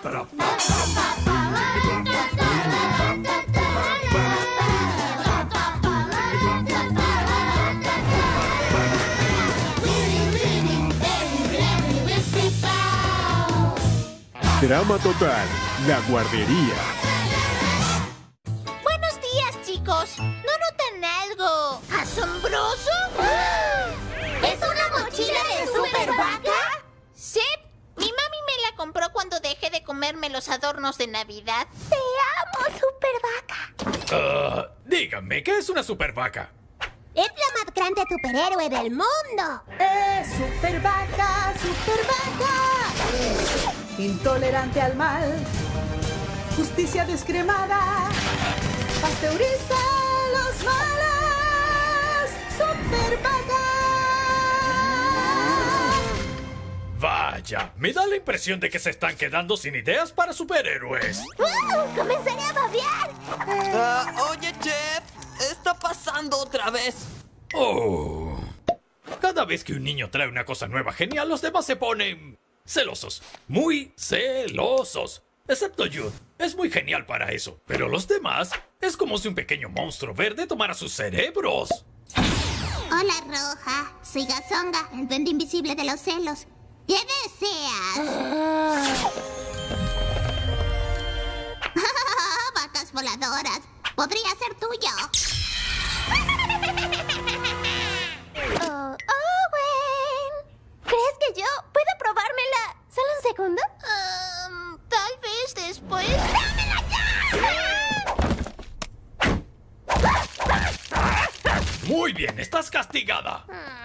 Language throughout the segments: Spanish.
Drama total, la guardería. Buenos días, chicos. ¿No notan algo asombroso? ¿Es una mochila de Super Vaca? Sí. Mi mami me la compró cuando dejé de comerme los adornos de Navidad. ¡Te amo, Super Vaca! Díganme, ¿qué es una super vaca? ¡Es la más grande superhéroe del mundo! Super Vaca, Super Vaca. Intolerante al mal. Justicia descremada. Pasteuriza los males. Super Vaca. Vaya, me da la impresión de que se están quedando sin ideas para superhéroes. ¡Comenzaré a babear! Oye, Chef, está pasando otra vez. Oh. Cada vez que un niño trae una cosa nueva genial, los demás se ponen celosos. Muy celosos. Excepto Jude. Es muy genial para eso. Pero los demás, es como si un pequeño monstruo verde tomara sus cerebros. Hola, Roja. Soy Gazonga, el duende invisible de los celos. ¿Qué deseas? Vacas voladoras. Podría ser tuyo. Owen. ¿Crees que yo puedo probármela? ¿Solo un segundo? Tal vez después. ¡Dámela ya! Muy bien, estás castigada.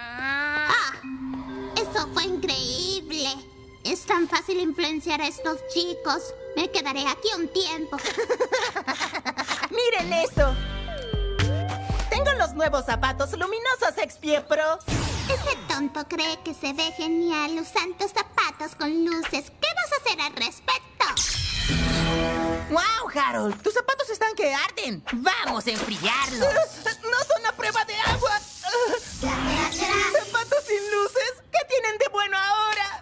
Eso fue increíble. Es tan fácil influenciar a estos chicos. Me quedaré aquí un tiempo. ¡Miren esto! Tengo los nuevos zapatos luminosos Expie Pro. Ese tonto cree que se ve genial usando zapatos con luces. ¿Qué vas a hacer al respecto? ¡Wow, Harold! ¡Tus zapatos están que arden! ¡Vamos a enfriarlos! ¡No son a prueba de agua! ¿Zapatos sin luces? ¿Qué tienen de bueno ahora?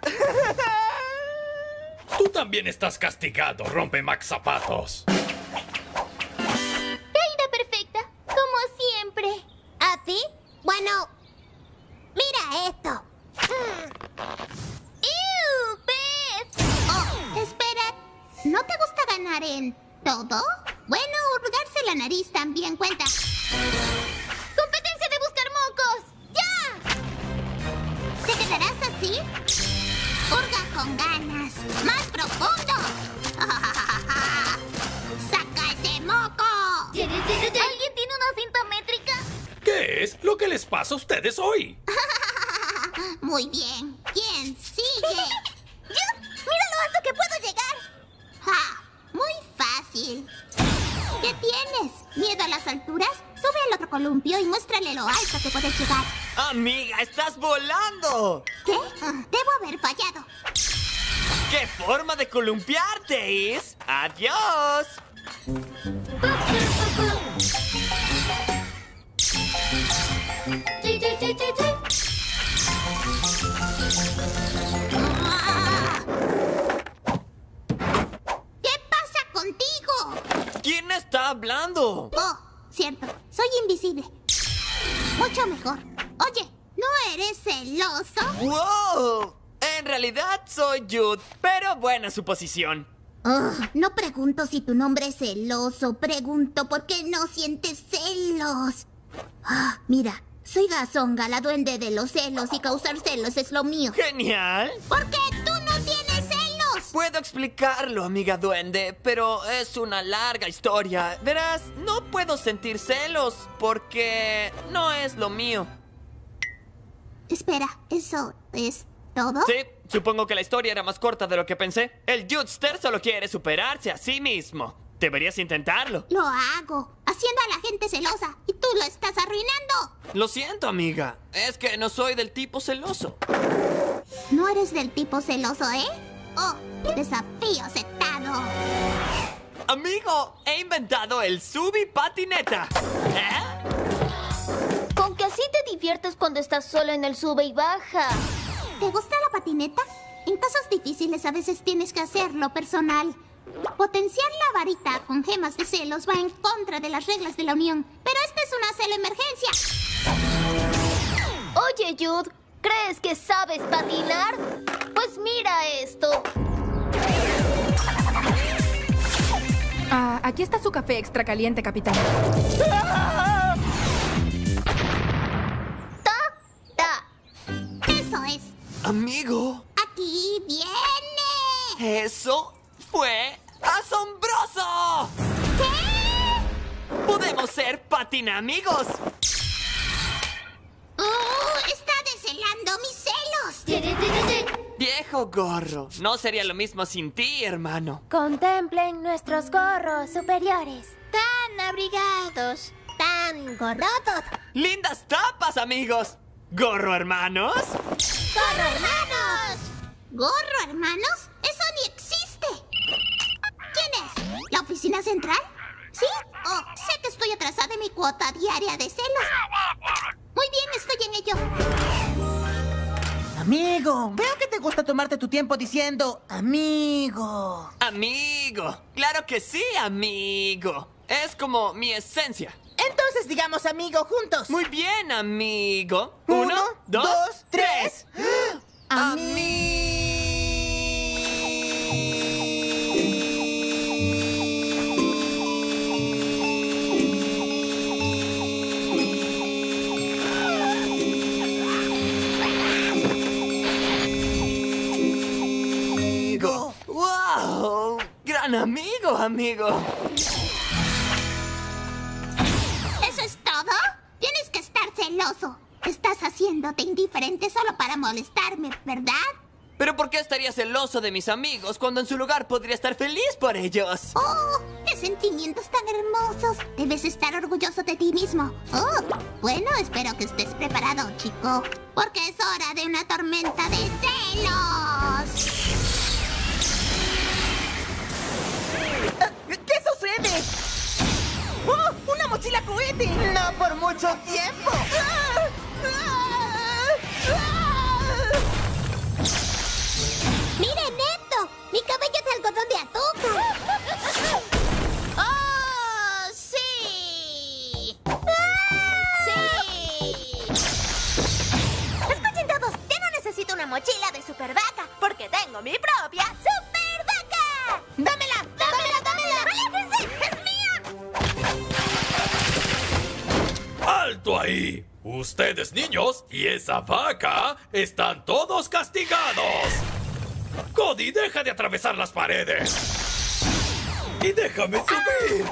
Tú también estás castigado, rompe Max zapatos. Caída perfecta, como siempre. ¿A ti? Bueno, mira esto. ¡Ew, pez! Oh, espera. ¿No te gusta ganar en todo? Bueno, hurgarse la nariz también cuenta. ¡Competencia de buscar mocos! ¡Ya! ¿Te quedarás así? ¡Hurga con ganas! ¡Más profundo! ¡Saca ese moco! ¿Alguien tiene una cinta métrica? ¿Qué es lo que les pasa a ustedes hoy? Muy bien. ¿Quién sigue? ¡Mira lo alto que puedo llegar! ¡Ja! Muy fácil. ¿Qué tienes? ¿Miedo a las alturas? Sube al otro columpio y muéstrale lo alto que puedes llegar. Amiga, estás volando. ¿Qué? Debo haber fallado. ¡Qué forma de columpiarte, Is! ¡Adiós! ¿Qué pasa contigo? ¿Quién está hablando? Oh, cierto. Soy invisible. Mucho mejor. Oye, ¿no eres celoso? ¡Wow! En realidad soy Jude, pero buena suposición. No pregunto si tu nombre es celoso. Pregunto por qué no sientes celos. Mira, soy Gazonga, la duende de los celos, y causar celos es lo mío. ¡Genial! ¿Por qué tú no tienes celos? Puedo explicarlo, amiga duende, pero es una larga historia. Verás, no puedo sentir celos porque no es lo mío. Espera, ¿eso es todo? Sí, supongo que la historia era más corta de lo que pensé. El Judester solo quiere superarse a sí mismo. Deberías intentarlo. Lo hago, haciendo a la gente celosa, y tú lo estás arruinando. Lo siento, amiga. Es que no soy del tipo celoso. No eres del tipo celoso, ¿eh? Oh, desafío aceptado. Amigo, he inventado el Subi Patineta. ¿Eh? Con que así te diviertes cuando estás solo en el sube y baja. ¿Te gusta la patineta? En casos difíciles a veces tienes que hacerlo personal. Potenciar la varita con gemas de celos va en contra de las reglas de la Unión. Pero esta es una celo emergencia. Oye, Jude, ¿crees que sabes patinar? Pues mira esto. Aquí está su café extra caliente, capitán. Eso es. Amigo, Aquí viene. eso fue asombroso. ¿Qué? Podemos ser patinamigos. Está deshelando mis celos. Viejo gorro, no sería lo mismo sin ti, hermano. Contemplen nuestros gorros superiores. Tan abrigados. Tan gorrotos. ¡Lindas tapas, amigos! ¿Gorro hermanos? ¡Gorro hermanos! ¿Gorro hermanos? ¡Eso ni existe! ¿Quién es? ¿La oficina central? ¿Sí? Oh, sé que estoy atrasada en mi cuota diaria de celos. Muy bien, estoy en ello. Amigo, veo que te gusta tomarte tu tiempo diciendo amigo. Amigo, claro que sí, amigo. Es como mi esencia. Entonces digamos amigo juntos. Muy bien, amigo. 1, 2, 3. Amigo. ¡Wow! ¡Gran amigo, amigo! ¿Eso es todo? Tienes que estar celoso. Estás haciéndote indiferente solo para molestarme, ¿verdad? ¿Pero por qué estaría celoso de mis amigos cuando en su lugar podría estar feliz por ellos? ¡Oh! ¡Qué sentimientos tan hermosos! Debes estar orgulloso de ti mismo. ¡Oh! Bueno, espero que estés preparado, chico. Porque es hora de una tormenta de celos. ¿Qué sucede? ¡Oh! ¡Una mochila cohete! ¡No por mucho tiempo! ¡Miren esto! ¡Mi cabello es de algodón de azúcar! ¡Oh, sí! ¡Sí! Escuchen todos, yo no necesito una mochila de super vaca, porque tengo mi propia super vaca. ¡Dámela! ¡Dámela, dámela! ¡Aléjense! ¡Es mía! ¡Alto ahí! Ustedes, niños, y esa vaca están todos castigados. Cody, deja de atravesar las paredes. Y déjame subir.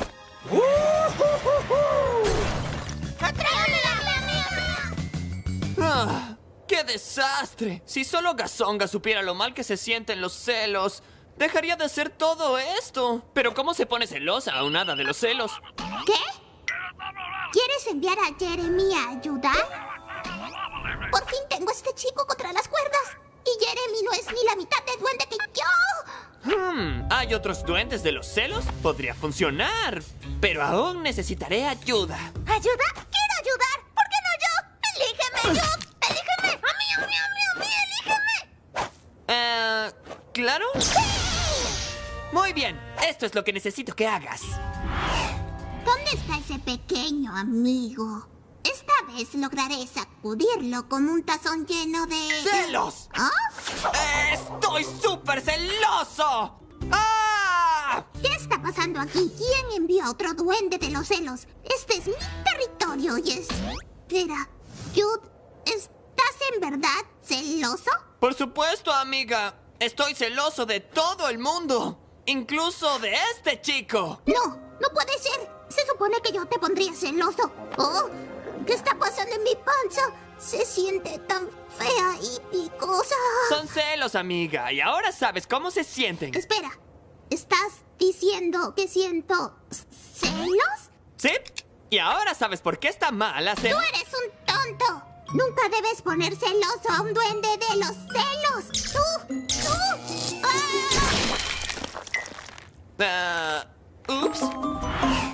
¡Ah! ¡Qué desastre! Si solo Gazonga supiera lo mal que se sienten los celos, dejaría de hacer todo esto. Pero ¿cómo se pone celosa a un hada de los celos? ¿Qué? ¿Quieres enviar a Jeremy a ayudar? Por fin tengo a este chico contra las cuerdas. Y Jeremy no es ni la mitad de duende que yo. ¿Hay otros duendes de los celos? Podría funcionar. Pero aún necesitaré ayuda. ¿Ayuda? ¡Quiero ayudar! ¿Por qué no yo? ¡Elígeme, yo! ¡Elígeme! ¡A mí, elígeme! ¿Claro? Muy bien, esto es lo que necesito que hagas. ¿Dónde está ese pequeño amigo? Esta vez lograré sacudirlo con un tazón lleno de... ¡Celos! ¿Ah? ¡Estoy súper celoso! ¡Ah! ¿Qué está pasando aquí? ¿Quién envió a otro duende de los celos? Este es mi territorio y es... Espera, Jude, ¿estás en verdad celoso? Por supuesto, amiga. Estoy celoso de todo el mundo. Incluso de este chico. No puede ser. Se supone que yo te pondría celoso. Oh, ¿qué está pasando en mi panza? Se siente tan fea y picosa. Son celos, amiga. Y ahora sabes cómo se sienten. Espera, ¿estás diciendo que siento celos? ¿Sí? Y ahora sabes por qué está mal hacer... ¡Tú eres un tonto! Nunca debes poner celoso a un duende de los celos. ¡Tú! Ups. Y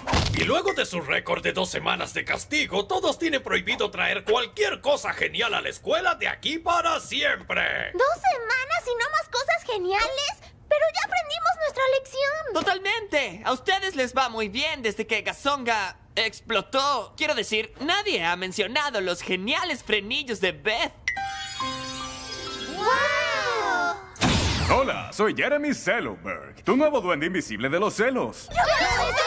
luego de su récord de 2 semanas de castigo, todos tienen prohibido traer cualquier cosa genial a la escuela de aquí para siempre. 2 semanas y no más cosas geniales. Pero ya aprendimos nuestra lección. ¡Totalmente! A ustedes les va muy bien desde que Gazonga explotó. Quiero decir, nadie ha mencionado los geniales frenillos de Beth. Hola, soy Jeremy Celoberg, tu nuevo duende invisible de los celos. ¡Yo